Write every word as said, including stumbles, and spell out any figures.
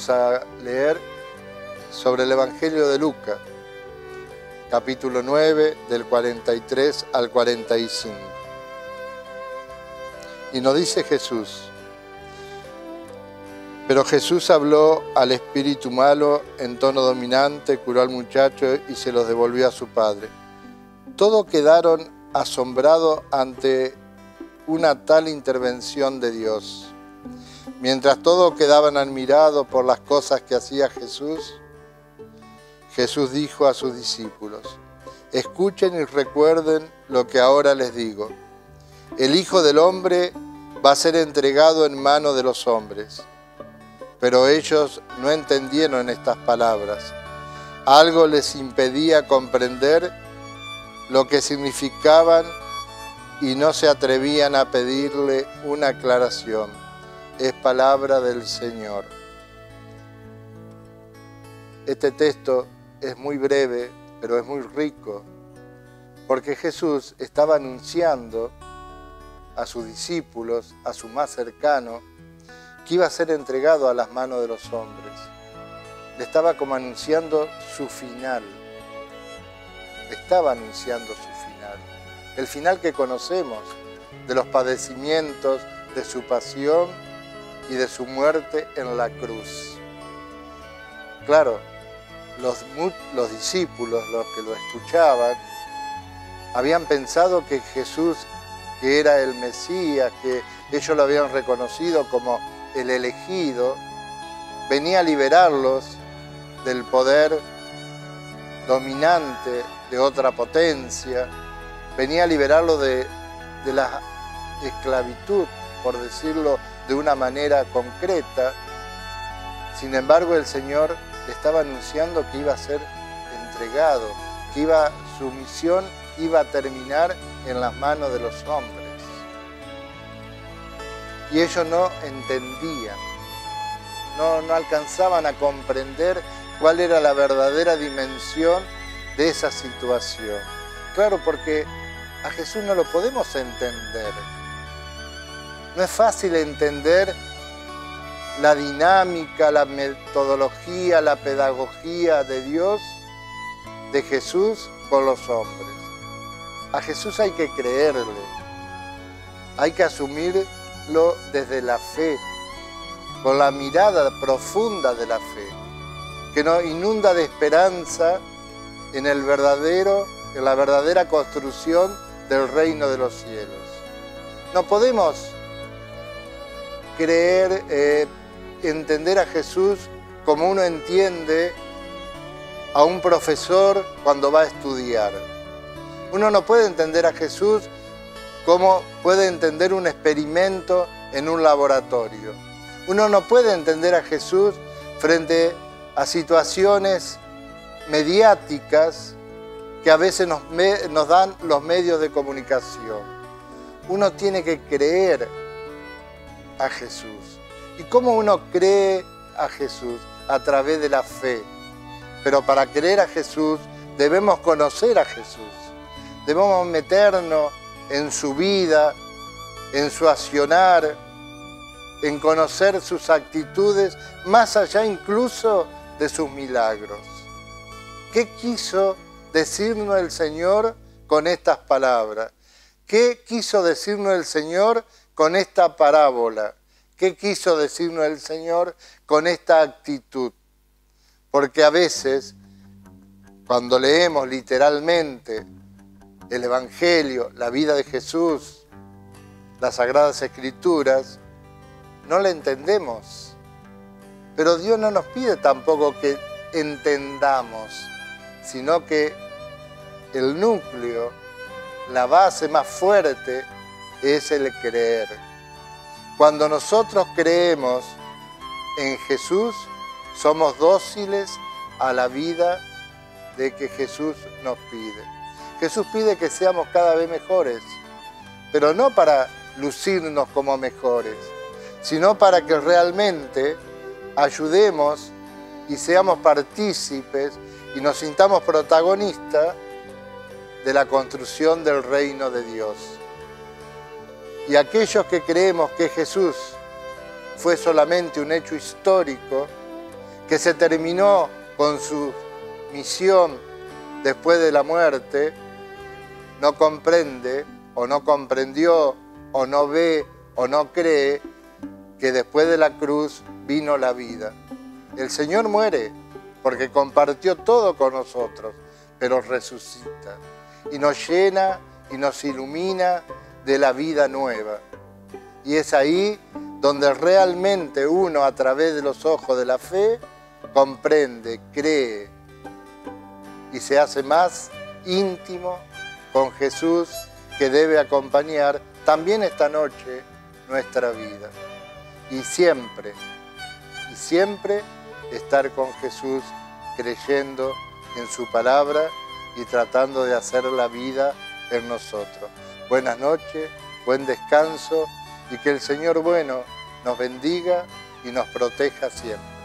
Vamos a leer sobre el Evangelio de Lucas, capítulo nueve, del cuarenta y tres al cuarenta y cinco. Y nos dice Jesús: pero Jesús habló al espíritu malo en tono dominante, curó al muchacho y se los devolvió a su padre. Todos quedaron asombrados ante una tal intervención de Dios. Mientras todos quedaban admirados por las cosas que hacía Jesús, Jesús dijo a sus discípulos: escuchen y recuerden lo que ahora les digo. El Hijo del Hombre va a ser entregado en manos de los hombres. Pero ellos no entendieron estas palabras. Algo les impedía comprender lo que significaban y no se atrevían a pedirle una aclaración. Es palabra del Señor. Este texto es muy breve, pero es muy rico, porque Jesús estaba anunciando a sus discípulos, a su más cercano, que iba a ser entregado a las manos de los hombres. Le estaba como anunciando su final. Le estaba anunciando su final. El final que conocemos, de los padecimientos, de su pasión y de su muerte en la cruz. Claro, los, los discípulos, los que lo escuchaban, habían pensado que Jesús, que era el Mesías, que ellos lo habían reconocido como el elegido, venía a liberarlos del poder dominante de otra potencia, venía a liberarlos de, de la esclavitud, por decirlo de una manera concreta. Sin embargo, el Señor le estaba anunciando que iba a ser entregado, que iba, su misión iba a terminar en las manos de los hombres. Y ellos no entendían, no, no alcanzaban a comprender cuál era la verdadera dimensión de esa situación. Claro, porque a Jesús no lo podemos entender. No es fácil entender la dinámica, la metodología, la pedagogía de Dios, de Jesús con los hombres. A Jesús hay que creerle, hay que asumirlo desde la fe, con la mirada profunda de la fe, que nos inunda de esperanza en el verdadero, en la verdadera construcción del reino de los cielos. No podemos creer, eh, entender a Jesús como uno entiende a un profesor cuando va a estudiar. Uno no puede entender a Jesús como puede entender un experimento en un laboratorio. Uno no puede entender a Jesús frente a situaciones mediáticas que a veces nos, nos dan los medios de comunicación. Uno tiene que creer a Jesús. ¿Y cómo uno cree a Jesús? A través de la fe. Pero para creer a Jesús debemos conocer a Jesús. Debemos meternos en su vida, en su accionar, en conocer sus actitudes, más allá incluso de sus milagros. ¿Qué quiso decirnos el Señor con estas palabras? ¿Qué quiso decirnos el Señor con esta parábola? ¿Qué quiso decirnos el Señor con esta actitud? Porque a veces, cuando leemos literalmente el Evangelio, la vida de Jesús, las Sagradas Escrituras, no la entendemos. Pero Dios no nos pide tampoco que entendamos, sino que el núcleo, la base más fuerte, es el creer. Cuando nosotros creemos en Jesús, somos dóciles a la vida de que Jesús nos pide. Jesús pide que seamos cada vez mejores, pero no para lucirnos como mejores, sino para que realmente ayudemos y seamos partícipes y nos sintamos protagonistas de la construcción del reino de Dios. Y aquellos que creemos que Jesús fue solamente un hecho histórico, que se terminó con su misión después de la muerte, no comprende o no comprendió o no ve o no cree que después de la cruz vino la vida. El Señor muere porque compartió todo con nosotros, pero resucita y nos llena y nos ilumina de la vida nueva. Y es ahí donde realmente uno, a través de los ojos de la fe, comprende, cree y se hace más íntimo con Jesús, que debe acompañar también esta noche nuestra vida. Y siempre, y siempre estar con Jesús, creyendo en su palabra y tratando de hacer la vida en nosotros. Buenas noches, buen descanso y que el Señor bueno nos bendiga y nos proteja siempre.